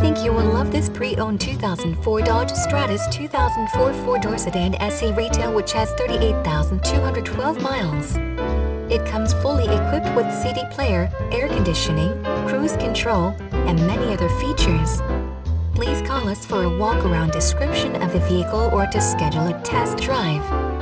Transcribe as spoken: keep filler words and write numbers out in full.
think you will love this pre-owned two thousand four Dodge Stratus two thousand four four-door Sedan S E retail, which has thirty-eight thousand two hundred twelve miles. It comes fully equipped with C D player, air conditioning, cruise control, and many other features. Please call us for a walk-around description of the vehicle or to schedule a test drive.